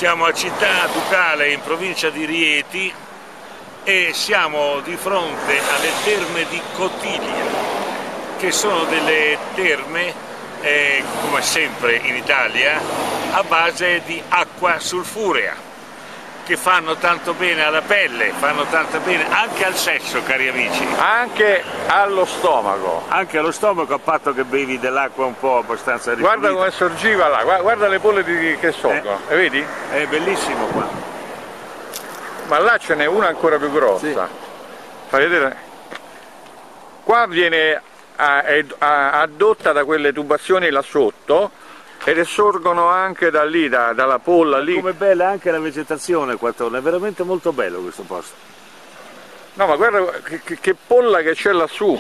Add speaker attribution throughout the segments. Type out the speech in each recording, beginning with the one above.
Speaker 1: Siamo a Città Ducale, in provincia di Rieti, e siamo di fronte alle terme di Cotiglia, che sono delle terme, come sempre in Italia, a base di acqua sulfurea, che fanno tanto bene alla pelle, fanno tanto bene anche al sesso, cari amici.
Speaker 2: Anche allo stomaco.
Speaker 1: Anche allo stomaco, a patto che bevi dell'acqua un po' abbastanza ripulita.
Speaker 2: Guarda come sorgiva là, guarda le polle che sorgono, vedi?
Speaker 1: È bellissimo qua.
Speaker 2: Ma là ce n'è una ancora più grossa.
Speaker 1: Sì.
Speaker 2: Fai vedere? Qua viene addotta da quelle tubazioni là sotto, ed sorgono anche da lì, dalla polla lì.
Speaker 1: Come bella anche la vegetazione qua attorno, è veramente molto bello questo posto.
Speaker 2: No, ma guarda che polla che c'è lassù.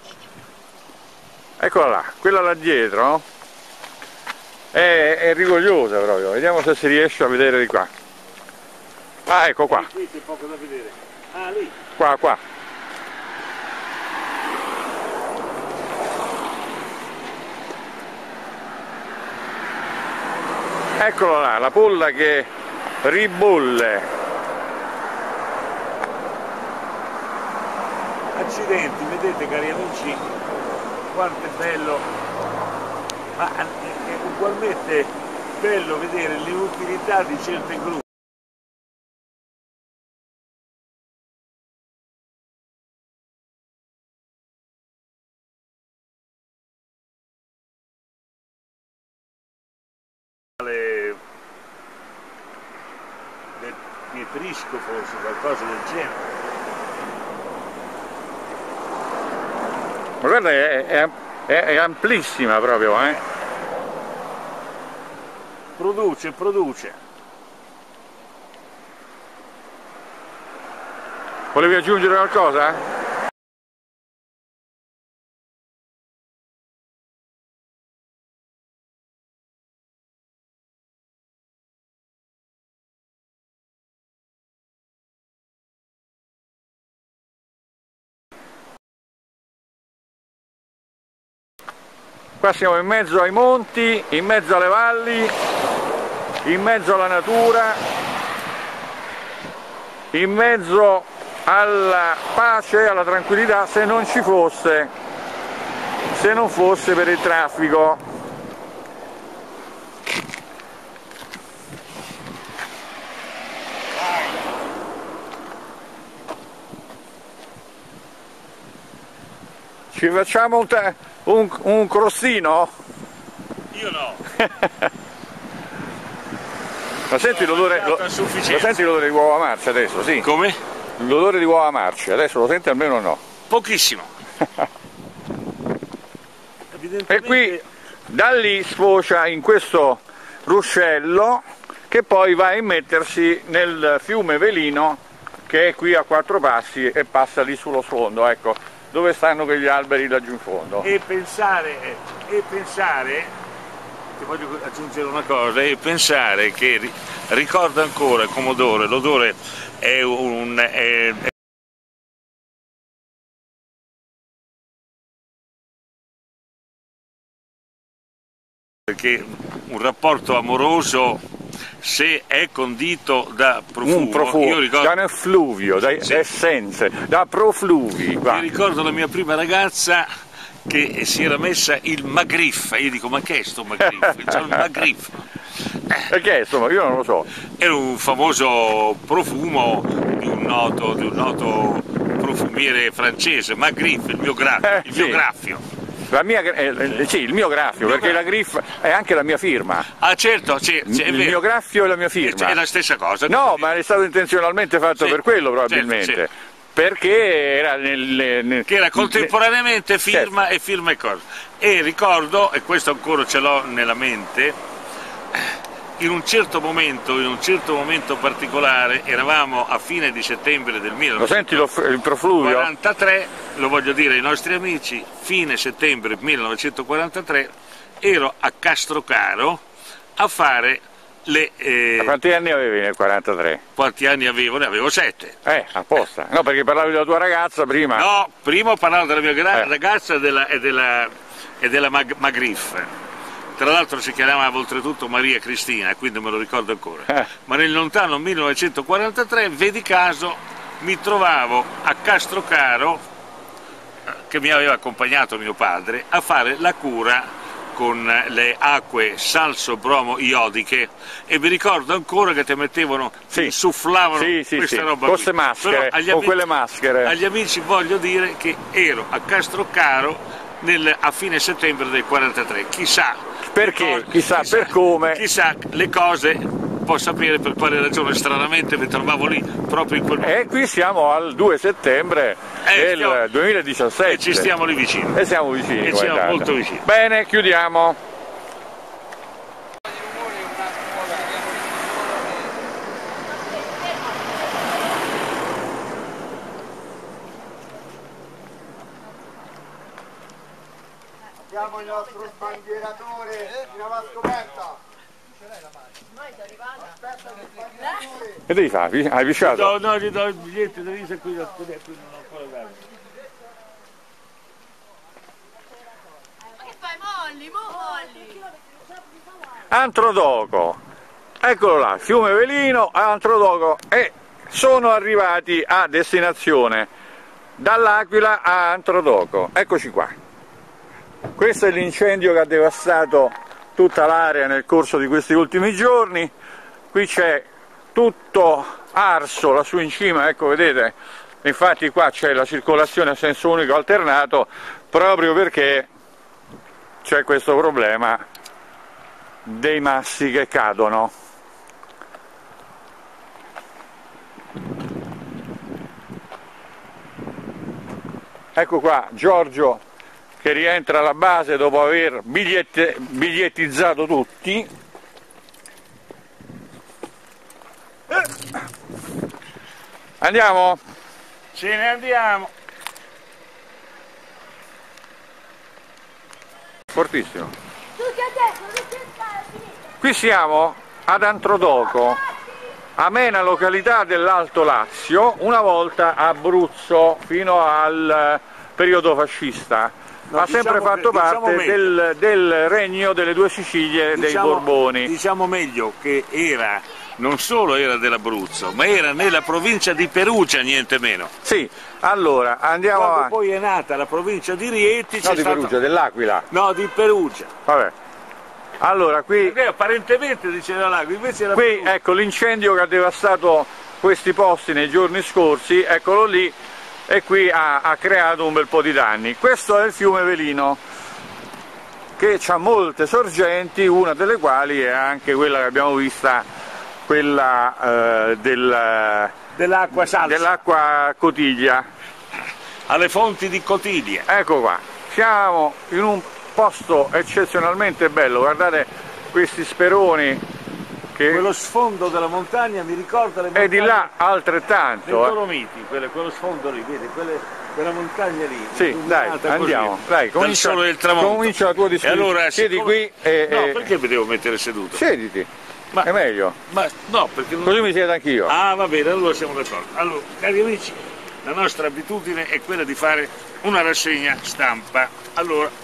Speaker 2: Eccola là, quella là dietro è rigogliosa proprio. Vediamo se si riesce a vedere di qua. Ah, ecco qua.
Speaker 1: Qui c'è poco da vedere. Ah, lì.
Speaker 2: Qua. Eccolo là, la polla che ribolle.
Speaker 1: Accidenti, vedete cari amici, quanto è bello, ma è ugualmente bello vedere l'inutilità di certe gru. Del pietrisco forse, qualcosa del genere.
Speaker 2: Ma guarda, è amplissima proprio,
Speaker 1: Produce.
Speaker 2: Volevi aggiungere qualcosa? Qua siamo in mezzo ai monti, in mezzo alle valli, in mezzo alla natura, in mezzo alla pace, alla tranquillità, se non fosse per il traffico. Ci facciamo un crostino?
Speaker 1: Io no.
Speaker 2: Ma senti l'odore di uova marce adesso, sì?
Speaker 1: Come?
Speaker 2: L'odore di uova marce, adesso lo senti almeno o no?
Speaker 1: Pochissimo.
Speaker 2: E qui da lì sfocia in questo ruscello che poi va a immettersi nel fiume Velino, che è qui a 4 passi e passa lì sullo sfondo, ecco, dove stanno quegli alberi laggiù in fondo.
Speaker 1: E pensare, ti voglio aggiungere una cosa, e pensare che ricordo ancora come odore, l'odore è perché un rapporto amoroso, se è condito da profumo, io ricordo,
Speaker 2: da effluvio, da essenze, da profluvi.
Speaker 1: Io ricordo la mia prima ragazza che si era messa il Magriff, e io dico ma che è sto Magriff? C'è il Magriff.
Speaker 2: Perché insomma io non lo so.
Speaker 1: Era un famoso profumo di un noto profumiere francese, Magriff, il mio graffio.
Speaker 2: Sì, il mio graffio, perché la Griff è anche la mia firma.
Speaker 1: Ah certo,
Speaker 2: il mio graffio è la mia firma.
Speaker 1: È la stessa cosa.
Speaker 2: No, ma è stato intenzionalmente fatto per quello probabilmente.
Speaker 1: Certo.
Speaker 2: Perché era
Speaker 1: che era contemporaneamente firma e firma e cosa. E ricordo, e questo ancora ce l'ho nella mente, in un certo momento particolare, eravamo a fine di settembre del 1943, lo voglio dire ai nostri amici, fine settembre 1943, ero a Castrocaro a fare le...
Speaker 2: Quanti anni avevi nel 43?
Speaker 1: Quanti anni avevo? Ne avevo 7.
Speaker 2: Apposta. No, perché parlavi della tua ragazza prima.
Speaker 1: No, prima parlavo della mia ragazza e della Magriff. tra l'altro si chiamava oltretutto Maria Cristina, quindi me lo ricordo ancora, ma nel lontano 1943, vedi caso, mi trovavo a Castrocaro, che mi aveva accompagnato mio padre, a fare la cura con le acque salso-bromo-iodiche, e mi ricordo ancora che ti mettevano,
Speaker 2: sì,
Speaker 1: insufflavano questa roba
Speaker 2: queste maschere, con quelle maschere.
Speaker 1: Agli amici voglio dire che ero a Castrocaro a fine settembre del 43, chissà
Speaker 2: perché, chissà per come,
Speaker 1: chissà le cose, può sapere per quale ragione, stranamente mi trovavo lì proprio in quel momento.
Speaker 2: E qui siamo al 2 settembre del 2017.
Speaker 1: E ci stiamo lì vicino.
Speaker 2: E siamo vicini.
Speaker 1: E siamo molto vicini.
Speaker 2: Bene, chiudiamo.
Speaker 3: Abbiamo il nostro sbandieratore in avanti scoperta.
Speaker 2: Che devi fare? Hai pisciato?
Speaker 1: No, gli do il biglietto di risa qui non ho ancora dato.
Speaker 4: Che fai, molli?
Speaker 2: Antrodoco, eccolo là, fiume Velino, Antrodoco, e sono arrivati a destinazione dall'Aquila a Antrodoco. Eccoci qua. Questo è l'incendio che ha devastato tutta l'area nel corso di questi ultimi giorni. Qui c'è tutto arso lassù in cima, ecco, vedete, infatti qua c'è la circolazione a senso unico alternato proprio perché c'è questo problema dei massi che cadono. Ecco qua Giorgio che rientra alla base dopo aver bigliettizzato tutti. Andiamo?
Speaker 1: Ce ne andiamo.
Speaker 2: Fortissimo. Qui siamo ad Antrodoco, amena località dell'Alto Lazio, una volta Abruzzo fino al periodo fascista.
Speaker 1: No,
Speaker 2: ha sempre fatto parte del regno delle due Sicilie, dei Borboni.
Speaker 1: Diciamo meglio che non solo era dell'Abruzzo, ma era nella provincia di Perugia, niente meno.
Speaker 2: Sì, allora andiamo avanti.
Speaker 1: Poi è nata la provincia di Rieti.
Speaker 2: No, di Perugia, dell'Aquila.
Speaker 1: No, di Perugia.
Speaker 2: Vabbè. Allora qui...
Speaker 1: apparentemente diceva l'Aquila, invece era
Speaker 2: qui
Speaker 1: Perugia.
Speaker 2: Ecco l'incendio che ha devastato questi posti nei giorni scorsi, eccolo lì. E qui ha creato un bel po' di danni. Questo è il fiume Velino, che ha molte sorgenti, una delle quali è anche quella che abbiamo vista, quella dell'acqua Cotiglia.
Speaker 1: Alle fonti di Cotiglia.
Speaker 2: Ecco qua, siamo in un posto eccezionalmente bello, guardate questi speroni.
Speaker 1: Quello sfondo della montagna mi ricorda le montagne.
Speaker 2: E di là altrettanto.
Speaker 1: Dei Dolomiti, quello sfondo lì, vedi, quella montagna lì.
Speaker 2: Sì, dai, andiamo, dai, comincia la tua discussione.
Speaker 1: Allora,
Speaker 2: siedi qui e...
Speaker 1: No, perché mi devo mettere seduto?
Speaker 2: Siediti, è meglio.
Speaker 1: Ma no, perché non...
Speaker 2: Così mi siedo anch'io.
Speaker 1: Ah, va bene, allora siamo d'accordo. Allora, cari amici, la nostra abitudine è quella di fare una rassegna stampa. Allora,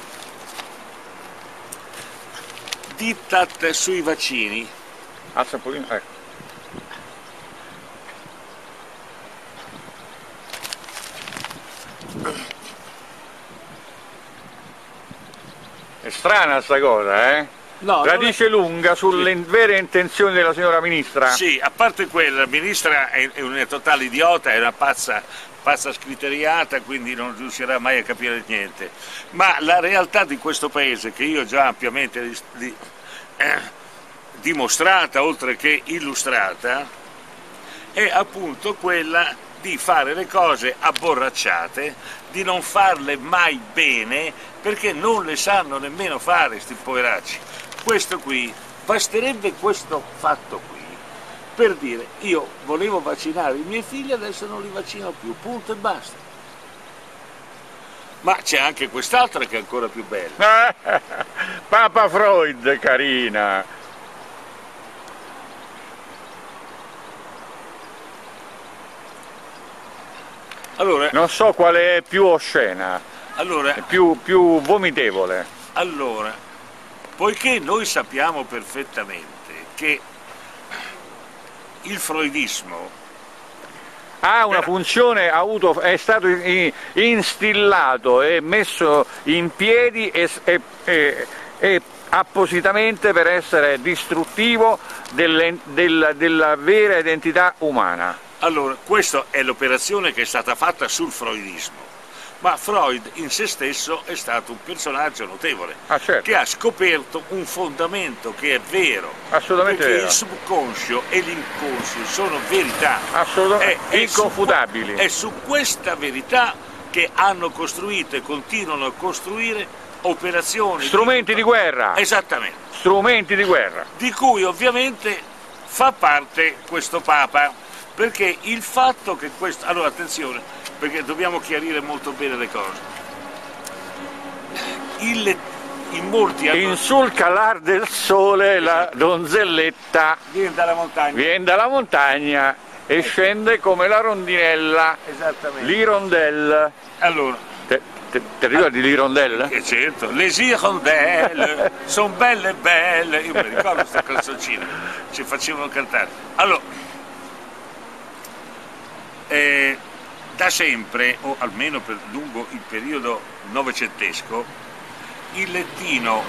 Speaker 1: diktat sui vaccini.
Speaker 2: Alza un pochino, ecco. È strana sta cosa, eh?
Speaker 1: No,
Speaker 2: radice lunga sulle vere intenzioni della signora Ministra.
Speaker 1: Sì, a parte quella, la Ministra è una totale idiota, è una pazza scriteriata, quindi non riuscirà mai a capire niente. Ma la realtà di questo Paese, che io ho già ampiamente dimostrata, oltre che illustrata, è appunto quella di fare le cose abborracciate, di non farle mai bene, perché non le sanno nemmeno fare, sti poveracci. Questo qui, basterebbe questo fatto qui per dire: io volevo vaccinare i miei figli, adesso non li vaccino più, punto e basta. Ma c'è anche quest'altra che è ancora più bella.
Speaker 2: Papa Freud, carina.
Speaker 1: Allora,
Speaker 2: non so quale è più oscena,
Speaker 1: allora,
Speaker 2: più vomitevole.
Speaker 1: Allora, Poiché noi sappiamo perfettamente che il freudismo
Speaker 2: ha una funzione, è stato instillato e messo in piedi e appositamente per essere distruttivo della vera identità umana.
Speaker 1: Allora, questa è l'operazione che è stata fatta sul freudismo, ma Freud in se stesso è stato un personaggio notevole,
Speaker 2: certo,
Speaker 1: che ha scoperto un fondamento che è vero,
Speaker 2: assolutamente
Speaker 1: perché
Speaker 2: vero.
Speaker 1: Il subconscio e l'inconscio sono verità
Speaker 2: assolutamente inconfutabili.
Speaker 1: È su questa verità che hanno costruito e continuano a costruire operazioni,
Speaker 2: strumenti di guerra.
Speaker 1: Esattamente.
Speaker 2: Strumenti di guerra.
Speaker 1: Di cui ovviamente fa parte questo Papa, perché il fatto che questo... Allora attenzione, perché dobbiamo chiarire molto bene le cose. In molti hanno...
Speaker 2: In sul calar del sole la donzelletta
Speaker 1: viene dalla montagna
Speaker 2: e scende come la rondinella, l'hirondelle.
Speaker 1: Allora,
Speaker 2: ti ricordi l'hirondelle?
Speaker 1: Certo, les hirondelles sono belle belle, io mi ricordo questa canzoncina, ci facevano cantare. Allora, da sempre, o almeno per lungo il periodo novecentesco, il lettino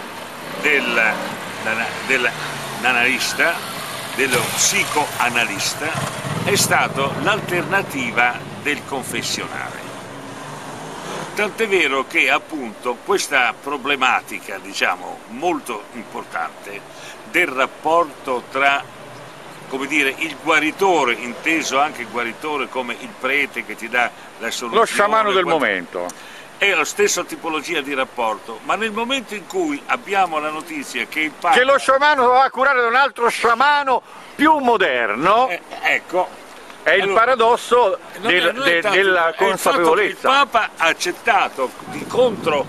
Speaker 1: dell'analista, dello psicoanalista, è stato l'alternativa del confessionale. Tant'è vero che appunto questa problematica, diciamo, molto importante del rapporto tra, come dire, il guaritore, inteso anche il guaritore come il prete che ti dà la soluzione,
Speaker 2: lo sciamano del momento,
Speaker 1: è la stessa tipologia di rapporto, ma nel momento in cui abbiamo la notizia che il Papa...
Speaker 2: che lo sciamano va a curare da un altro sciamano più moderno,
Speaker 1: ecco,
Speaker 2: è il paradosso della consapevolezza.
Speaker 1: Il Papa ha accettato di contro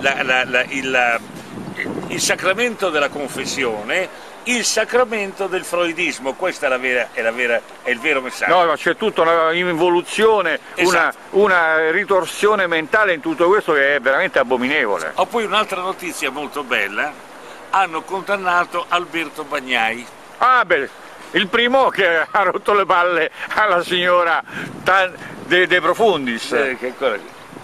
Speaker 1: il sacramento della confessione, il sacramento del freudismo. Questo è il vero messaggio.
Speaker 2: No, ma c'è tutta un'involuzione, esatto, una ritorsione mentale in tutto questo che è veramente abominevole.
Speaker 1: Ho poi un'altra notizia molto bella: hanno condannato Alberto Bagnai.
Speaker 2: Ah beh, il primo che ha rotto le palle alla signora De Profundis.
Speaker 1: Che ancora...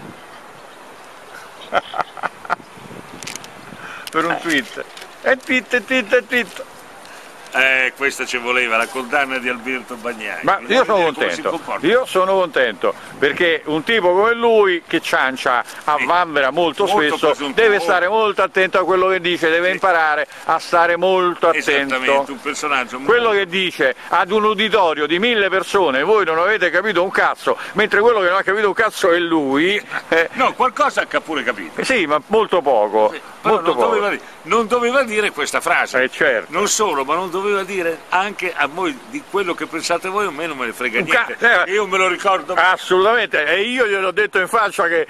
Speaker 2: per un tweet. E tweet.
Speaker 1: Questa ci voleva, la condanna di Alberto Bagnai.
Speaker 2: Ma io sono contento, perché un tipo come lui, che ciancia a vanvera molto spesso, deve stare molto attento a quello che dice, deve imparare a stare molto attento.
Speaker 1: Esattamente, un personaggio
Speaker 2: quello che dice ad un uditorio di 1000 persone, voi non avete capito un cazzo, mentre quello che non ha capito un cazzo è lui.
Speaker 1: No, qualcosa ha pure capito.
Speaker 2: Sì, ma molto poco.
Speaker 1: Sì, molto non doveva dire questa frase.
Speaker 2: Certo.
Speaker 1: Non solo, ma non doveva dire anche a voi di quello che pensate voi, a me non me ne frega niente. Io me lo ricordo.
Speaker 2: Assolutamente, e io gliel'ho detto in faccia che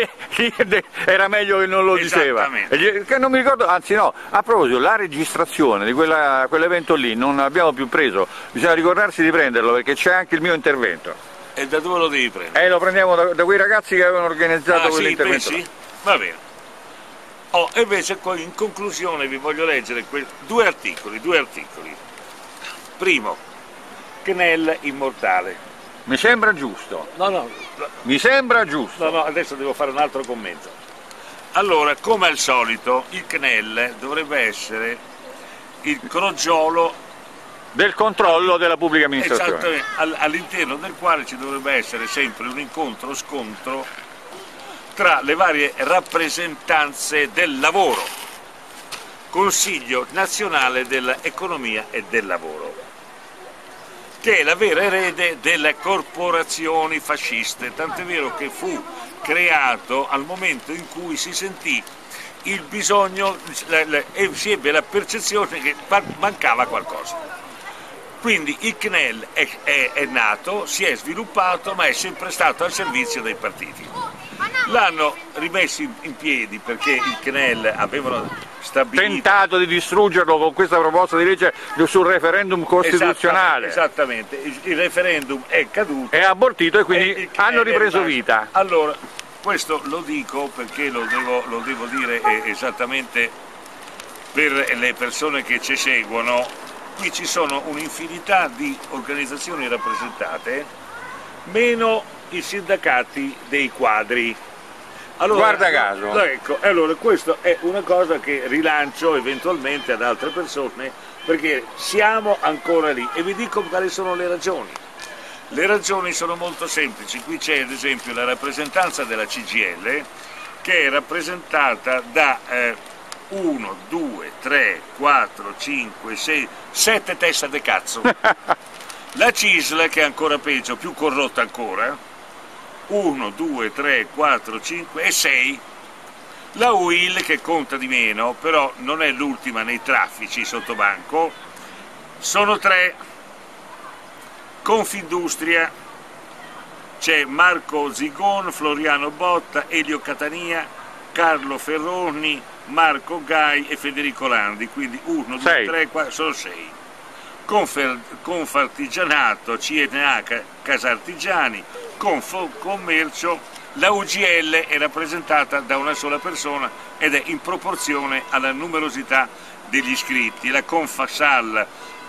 Speaker 2: era meglio che non lo diceva. Che non mi ricordo, anzi no, a proposito, la registrazione di quell'evento lì non abbiamo più preso, bisogna ricordarsi di prenderlo perché c'è anche il mio intervento.
Speaker 1: E da dove lo devi prendere?
Speaker 2: Lo prendiamo da quei ragazzi che avevano organizzato quell'intervento.
Speaker 1: Sì? Va bene. Invece in conclusione vi voglio leggere due articoli. Primo, Knell immortale.
Speaker 2: Mi sembra giusto.
Speaker 1: No.
Speaker 2: Mi sembra giusto.
Speaker 1: No, adesso devo fare un altro commento. Allora, come al solito, il Knell dovrebbe essere il crogiolo
Speaker 2: del controllo della pubblica amministrazione.
Speaker 1: Esattamente, all'interno del quale ci dovrebbe essere sempre un incontro-scontro tra le varie rappresentanze del lavoro, Consiglio nazionale dell'economia e del lavoro, che è la vera erede delle corporazioni fasciste, tant'è vero che fu creato al momento in cui si sentì il bisogno e si ebbe la percezione che mancava qualcosa. Quindi il CNEL è nato, si è sviluppato, ma è sempre stato al servizio dei partiti. L'hanno rimesso in piedi perché il CNEL avevano stabilito...
Speaker 2: tentato di distruggerlo con questa proposta di legge sul referendum costituzionale.
Speaker 1: Esattamente, il referendum è caduto.
Speaker 2: È abortito e quindi hanno ripreso vita.
Speaker 1: Allora, questo lo dico perché lo devo dire esattamente per le persone che ci seguono, qui ci sono un'infinità di organizzazioni rappresentate, meno i sindacati dei quadri. Allora,
Speaker 2: guarda caso.
Speaker 1: Ecco, allora questa è una cosa che rilancio eventualmente ad altre persone, perché siamo ancora lì, e vi dico quali sono le ragioni. Le ragioni sono molto semplici. Qui c'è ad esempio la rappresentanza della CGIL, che è rappresentata da 1, 2, 3, 4, 5, 6, 7 teste de cazzo. La CISL, che è ancora peggio, più corrotta ancora, 1, 2, 3, 4, 5 e 6. La UIL, che conta di meno, però non è l'ultima nei traffici sotto banco, sono 3. Confindustria, c'è Marco Zigon, Floriano Botta, Elio Catania, Carlo Ferroni, Marco Gai e Federico Landi, quindi 1, 2, 3, 4, sono 6. Confartigianato, CNA Casartigiani, Commercio, la UGL è rappresentata da una sola persona ed è in proporzione alla numerosità degli iscritti. La Confasal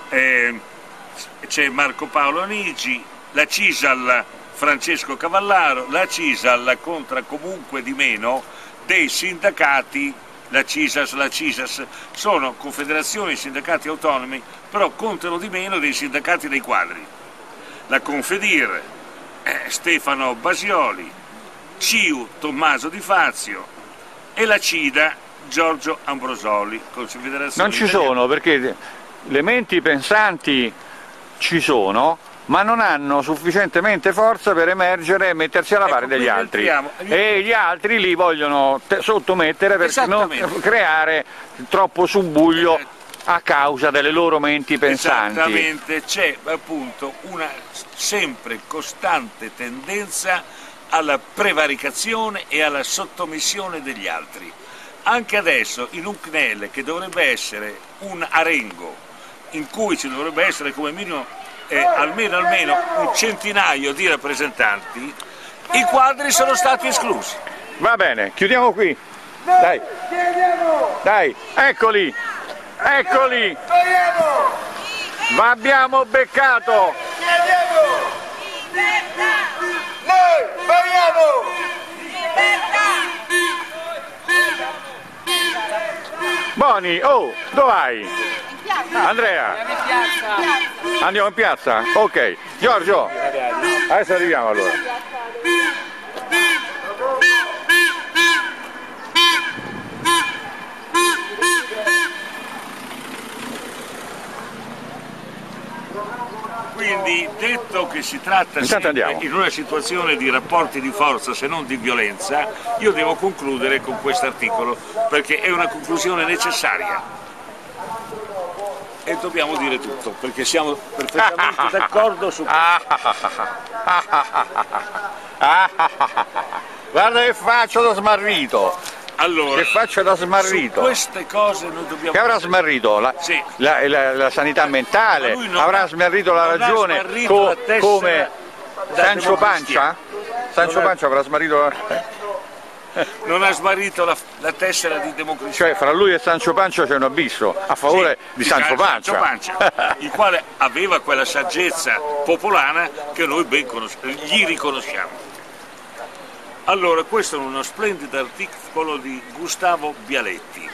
Speaker 1: c'è Marco Paolo Anigi, la CISAL Francesco Cavallaro, la CISAL conta comunque di meno dei sindacati. La CISAS sono confederazioni sindacati autonomi, però contano di meno dei sindacati dei quadri. La Confedir, Stefano Basioli, CIU Tommaso Di Fazio e la CIDA Giorgio Ambrosoli.
Speaker 2: Non ci sono, perché le menti pensanti ci sono, ma non hanno sufficientemente forza per emergere e mettersi alla pari degli altri, e gli altri li vogliono sottomettere per non creare troppo subbuglio a causa delle loro menti pensanti.
Speaker 1: Esattamente, c'è appunto una sempre costante tendenza alla prevaricazione e alla sottomissione degli altri. Anche adesso in un CNEL, che dovrebbe essere un arengo in cui ci dovrebbe essere come minimo almeno un centinaio di rappresentanti, i quadri sono stati esclusi.
Speaker 2: Va bene, chiudiamo qui. Dai, dai, eccoli, eccoli. Vi abbiamo beccato.
Speaker 3: Noi vogliamo
Speaker 2: Boni, oh, dove vai? Andrea, andiamo in piazza? Ok, Giorgio, adesso arriviamo allora.
Speaker 1: Quindi, detto che si tratta sempre in una situazione di rapporti di forza, se non di violenza, io devo concludere con questo articolo, perché è una conclusione necessaria. E dobbiamo dire tutto, perché siamo perfettamente d'accordo su questo.
Speaker 2: Guarda che faccio da smarrito!
Speaker 1: Allora,
Speaker 2: che faccia da smarrito.
Speaker 1: Su queste cose noi dobbiamo...
Speaker 2: Che avrà smarrito? La sanità mentale? Avrà smarrito la ragione come Sancho Pancia? Sancho Pancia avrà smarrito la...
Speaker 1: Non ha smarrito la tessera di democrazia.
Speaker 2: Cioè fra lui e Sancho Pancia c'è un abisso a favore di Sancho Pancia,
Speaker 1: il quale aveva quella saggezza popolana che noi ben gli riconosciamo. Allora, questo è uno splendido articolo di Gustavo Bialetti.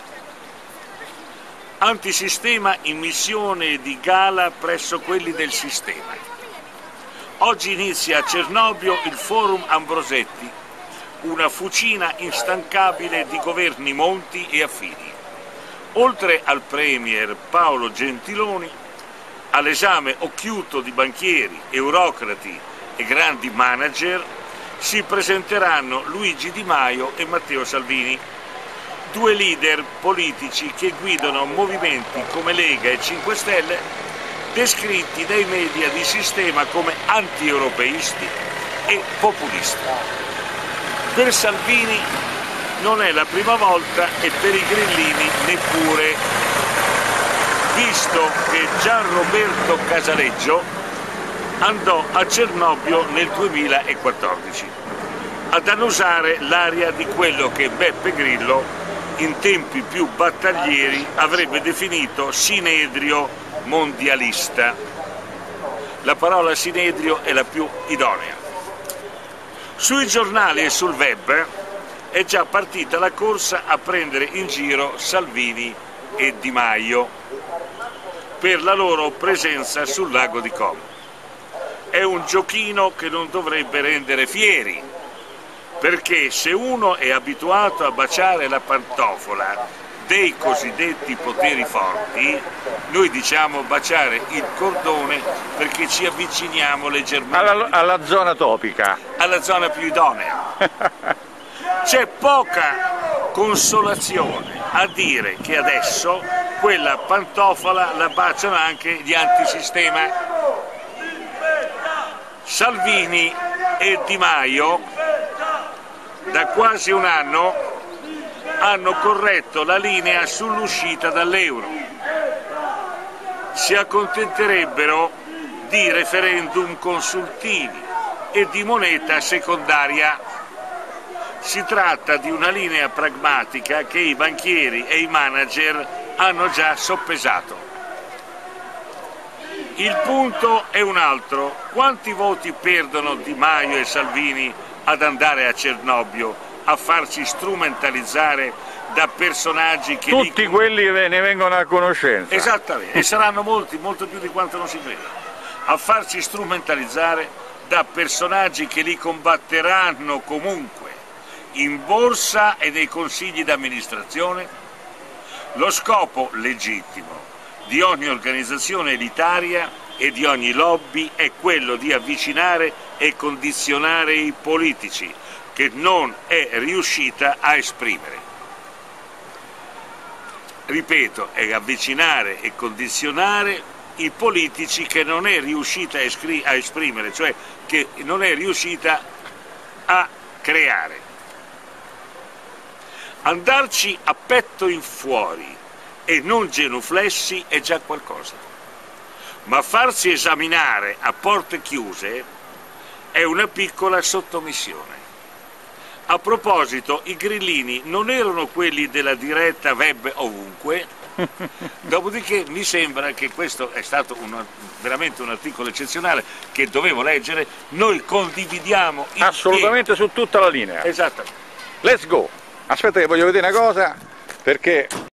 Speaker 1: Antisistema in missione di gala presso quelli del sistema. Oggi inizia a Cernobbio il Forum Ambrosetti, una fucina instancabile di governi Monti e affini. Oltre al premier Paolo Gentiloni, all'esame occhiuto di banchieri, eurocrati e grandi manager, si presenteranno Luigi Di Maio e Matteo Salvini, due leader politici che guidano movimenti come Lega e 5 Stelle, descritti dai media di sistema come anti-europeisti e populisti. Per Salvini non è la prima volta e per i grillini neppure, visto che Gian Roberto Casaleggio andò a Cernobbio nel 2014 ad annusare l'aria di quello che Beppe Grillo in tempi più battaglieri avrebbe definito sinedrio mondialista. La parola sinedrio è la più idonea. Sui giornali e sul web è già partita la corsa a prendere in giro Salvini e Di Maio per la loro presenza sul lago di Como. È un giochino che non dovrebbe rendere fieri, perché se uno è abituato a baciare la pantofola dei cosiddetti poteri forti, noi diciamo baciare il cordone perché ci avviciniamo leggermente
Speaker 2: alla zona topica,
Speaker 1: alla zona più idonea. C'è poca consolazione a dire che adesso quella pantofola la baciano anche gli antisistema. Salvini e Di Maio da quasi un anno hanno corretto la linea sull'uscita dall'euro. Si accontenterebbero di referendum consultivi e di moneta secondaria. Si tratta di una linea pragmatica che i banchieri e i manager hanno già soppesato. Il punto è un altro: quanti voti perdono Di Maio e Salvini ad andare a Cernobbio a farci strumentalizzare da personaggi che...
Speaker 2: Tutti quelli ne vengono a conoscenza.
Speaker 1: Esattamente, e saranno molti, molto più di quanto non si crede, a farci strumentalizzare da personaggi che li combatteranno comunque in borsa e nei consigli d'amministrazione. Lo scopo legittimo di ogni organizzazione elitaria e di ogni lobby è quello di avvicinare e condizionare i politici che non è riuscita a esprimere. Ripeto, è avvicinare e condizionare i politici che non è riuscita a esprimere, cioè che non è riuscita a creare. Andarci a petto in fuori e non genuflessi è già qualcosa, ma farsi esaminare a porte chiuse è una piccola sottomissione. A proposito, i grillini non erano quelli della diretta web ovunque, dopodiché mi sembra che questo è stato veramente un articolo eccezionale che dovevo leggere. Noi condividiamo
Speaker 2: assolutamente su tutta la linea.
Speaker 1: Esattamente.
Speaker 2: Let's go! Aspetta che voglio vedere una cosa, perché